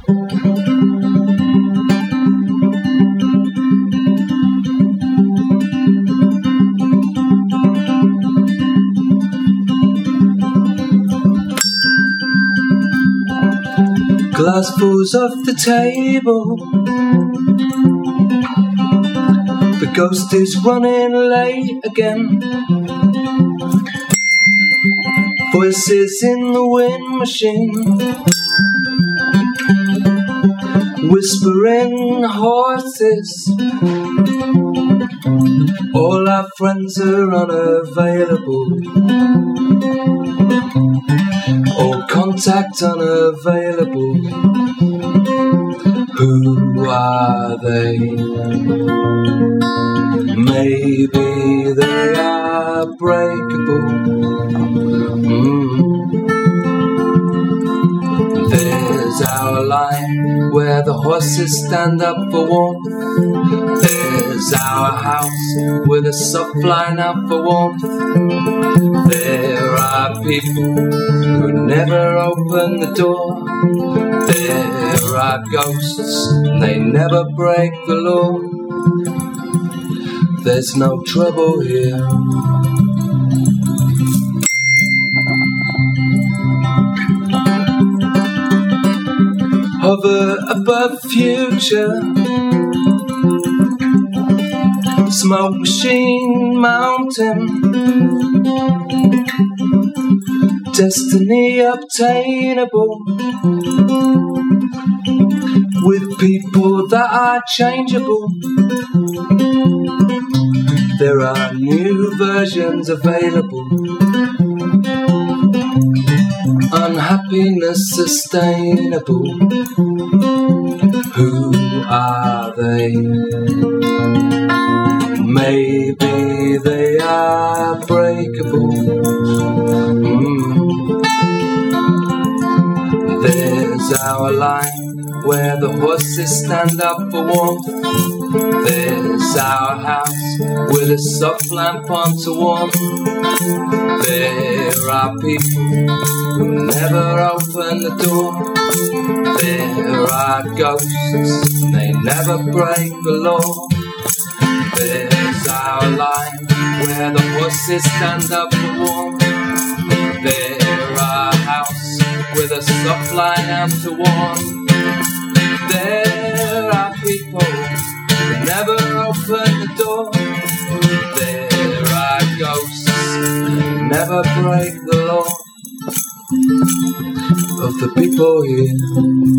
Glass falls off the table. The ghost is running late again. Voices in the wind machine, whispering horses. All our friends are unavailable. All contact unavailable. Who are they? Maybe they are breakable. There's our line where the horses stand up for warmth. There's our house with a soft line out for warmth. There are people who never open the door. There are ghosts, they never break the law. There's no trouble here. Hover above future, smoke machine mountain, destiny obtainable, with people that are changeable. There are new versions available. Unhappiness sustainable. Who are they? Maybe they are breakable. There's our line where the horses stand up for warmth. There's our house with a soft lamp on to warm. There are people who never open the door. There are ghosts, they never break the law. There's our line where the horses stand up for warm. There are house with a soft line out to warm. There are people who never open the door. There are ghosts, they never break the law of the people here.